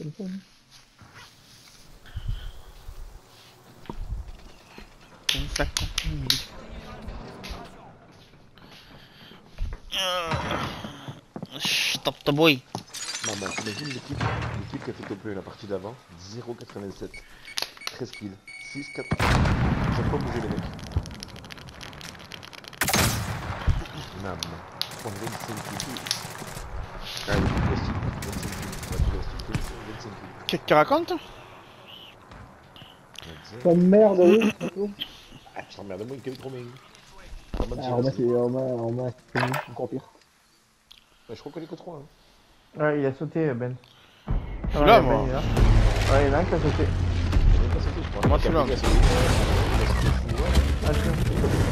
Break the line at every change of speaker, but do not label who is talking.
comme ça.
Ça continue. Stop the boy.
Maman, t'imagines l'équipe qui a fait top la partie d'avant 0,87. 13 kills. 6, 4. J'ai pas bougé les mecs. Maman. On 25 kills. Ah oui, plastique. 25 kills. 25 kills.
Qu'est-ce que tu racontes?
Comme merde, oui, surtout.
Ah, tu t'emmerdes moi, il y a trop bien.
Ah, on m'a encore pire.
Je crois qu'on est que 3. Hein.
Ouais, il a sauté, Ben.
Je suis là, moi.
Ben, il est là. Ouais, il y en a un qui a sauté.
Il a pas sauté, je crois.
Moi, je suis là.
Il a sauté.
Ah, tiens.